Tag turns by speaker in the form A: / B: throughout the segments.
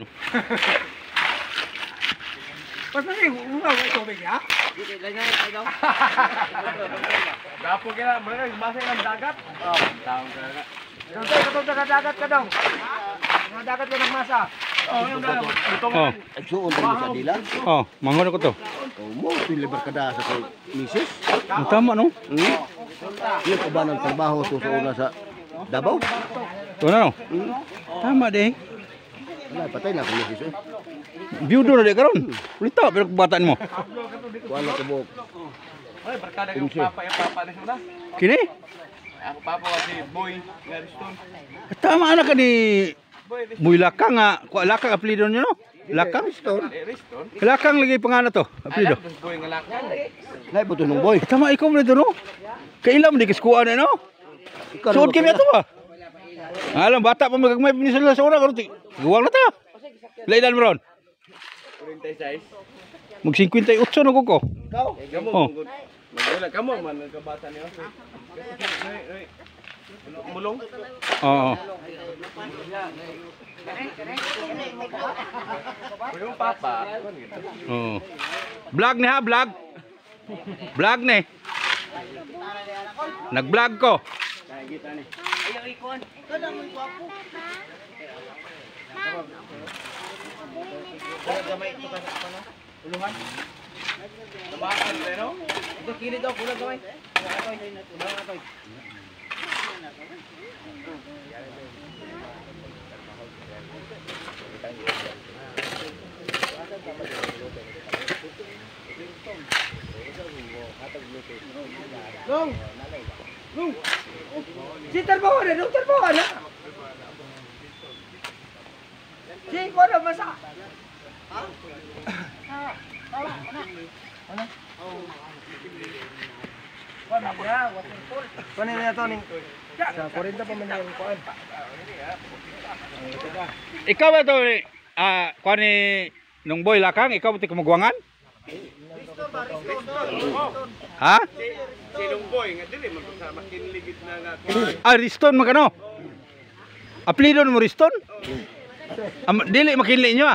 A: Basta rin, umaw ay tubig ha? Gapo kaya, mga basa ng dagat. Oh, taong ka na. Yung tayo, katong dagat ka daw. Mga dagat ka ng masa. Oh, yung dagat.
B: Oh,
C: Agsuon tayo sa dilan.
B: oh, mangon ko to.
C: Oh, mo pilibar kada sa kay misis.
B: Ang tama no?
C: Yung pa ba ng trabaho to sa una sa Davao?
B: Ito na no? Tama din.
C: Wala, patay na ako misis eh.
B: Biyudo na di karon. Ulita pero kabataan mo.
C: Kuha na kabuk.
A: Ay, barkada yung papa na siya.
B: Kini?
A: Ako papa ko si Boy Gariston.
B: Tama anak ka ni Boy Lakang nga. Kuha Lakang apelido niyo no? Lakang?
C: Riston.
A: Gariston?
B: Lakang lagi pangalan to. Apelido.
A: Boy nga lakang.
C: Lai po tunong boy.
B: Tama ikaw mo dito no? Kailan mo di kiskuan na no? Suod kami ato ba? Alam bata pa magagmay pinisala sa una karon. Guwang na ta. Lailan mo ron?
A: 46.
B: Mag 58 na ko.
C: Ikaw?
A: Kamu
B: Oh.
A: wala kamu man nagkabata niyo. Mulong.
B: Oo.
A: Yung papa.
B: Oo. Vlog ni ha, vlog. Vlog ni. Nag-vlog ko.
A: Ayaw ikon. Ikaw lang mo gwapo. Gamay ito ka sa ano? Uluhan. Tabakan pero. Ito kili daw kulang gamay. Kulang atoy. Long. Long. Si terbawa na, dong terbawa na. Si ko na masa. Ha? Ano? Kuan ya, waterfall. Kuan na to ning sa 40 pa man yung kuan.
B: Ikaw ba to kuan ni nung Boy Lakang, ikaw ti kumagwangan? Ha?
A: Si Lungboy nga dili man sa makinligid na nga.
B: Ah, Riston magano? Apelido mo Riston? Dili makinli nyo ah.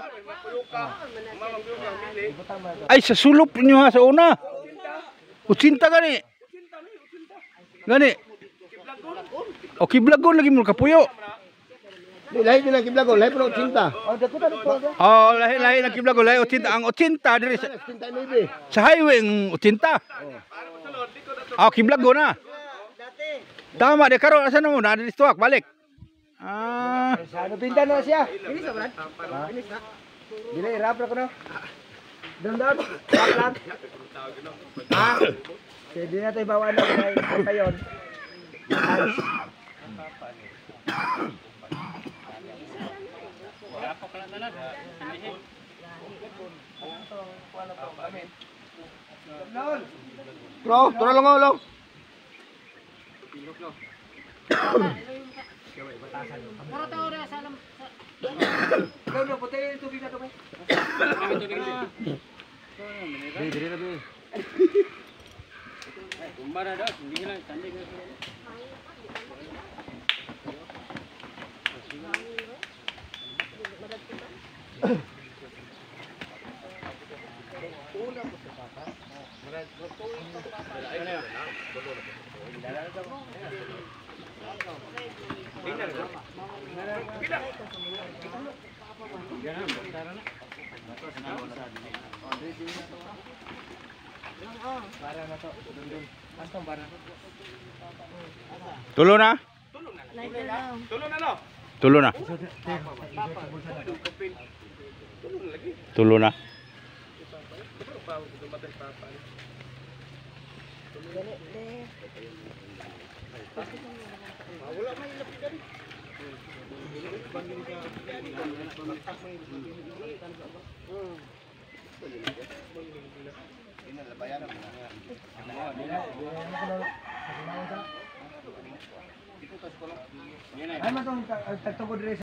B: Ay, sa sulop nyo ha, sa una. Utsinta gani. Gani. O kiblagon lagi mo kapuyo.
C: Lahi din ang kiblago, lahi pero cinta.
B: Oh, lahi ng kiblagon, lahi utsinta. Ang utsinta diri
C: Cinta maybe.
B: sa highway ang utsinta. Ah, kiblagon na. Tama, de karon asa na mo na diri tuwak balik. Ah,
A: Ano pinta na siya? Bilis na, Brad? Bilis na. Dili, rap na ko na. Down. Rap lang. Ha? Hindi na tayo bawa na kayon.
C: Bro, tura lang ako.
A: Down, puti yung tubig na ito. Dili na, Dili. Kumbara daw, hindi lang tanding.
B: tulo na?
A: Tulo na, no?
B: Tulo na. Tulo na.
A: Ay, matong tagtugod rin